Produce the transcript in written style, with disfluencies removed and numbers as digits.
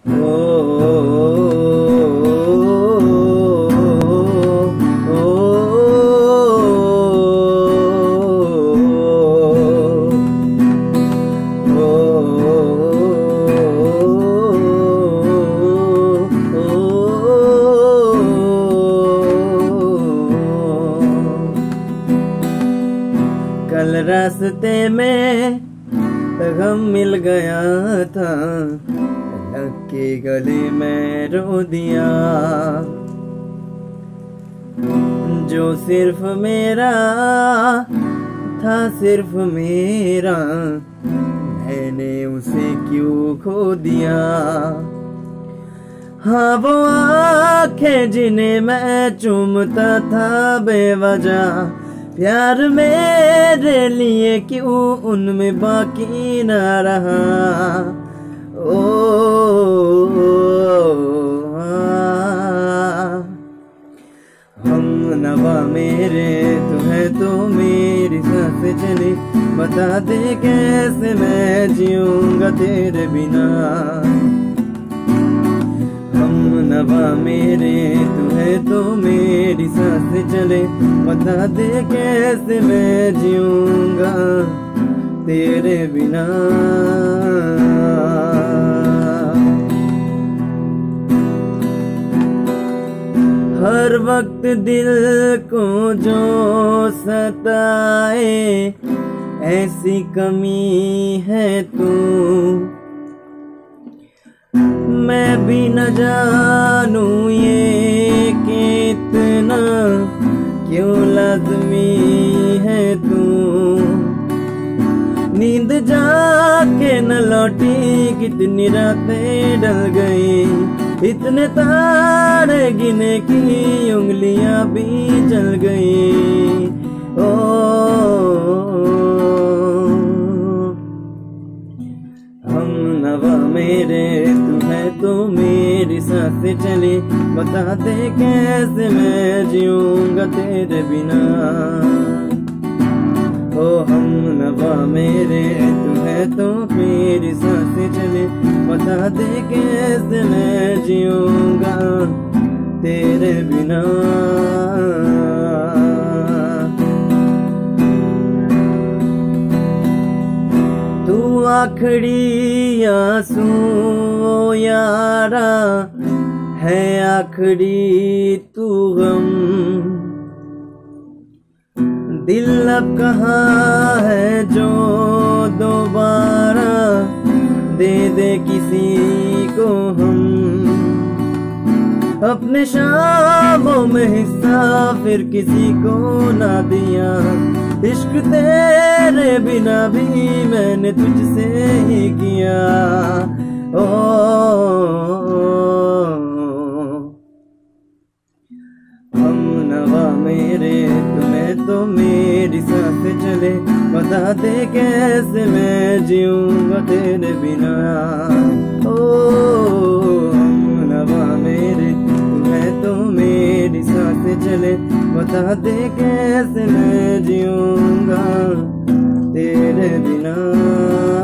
कल रास्ते में गम मिल गया था, लग के गले में रो दिया। जो सिर्फ मेरा था, सिर्फ मेरा, मैंने उसे क्यों खो दिया। हाँ वो आंखें जिन्हें मैं चूमता था बेवजह, प्यार मेरे लिए क्यों उनमें बाकी न रहा। हम नवा मेरे तुम्हें तो मेरी सांस चली, बता दे कैसे मैं जीऊंगा तेरे बिना। हम नवा मेरे तुम्हें तो मेरी सांस चले, बता दे कैसे मैं जीऊंगा तेरे बिना। हर वक्त दिल को जो सताए, ऐसी कमी है तू। मैं भी न जानू ये कितना क्यों लाज़मी है तू। नींद जाके न लौटी, कितनी रातें ढल गई, इतने तारे गिने की उंगलियां भी जल गई। हम नवा मेरे तुम्हें तो मेरी सांसें चली, बता दे कैसे मैं जीऊंगा तेरे बिना। ओ हम नवा मेरे तुम्हें तो मेरी सांसें चली, बता दे कैसे मैं जीऊंगा तेरे बिना। तू आखिरी आंसू यारा है, आखिरी तू गम। दिल अब कहाँ है जो दोबारा दे दे किसी को हम। अपने शामों में हिस्सा फिर किसी को ना दिया, इश्क तेरे बिना भी मैंने तुझसे ही किया। हम नवा मेरे तुम्हें तो मेरी सांसें चले, बता दे कैसे मैं जीऊंगा तेरे बिना। हम नवा मेरे तुम्हें तो मेरी सांसें चले, बता दे कैसे मैं जीऊंगा तेरे बिना।